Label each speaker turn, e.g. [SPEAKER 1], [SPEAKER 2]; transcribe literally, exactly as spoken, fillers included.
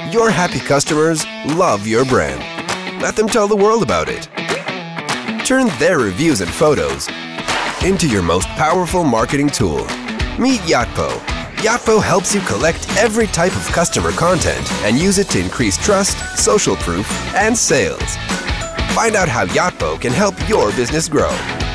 [SPEAKER 1] Your happy customers love your brand. Let them tell the world about it. Turn their reviews and photos into your most powerful marketing tool. Meet Yotpo. Yotpo helps you collect every type of customer content and use it to increase trust, social proof, and sales. Find out how Yotpo can help your business grow.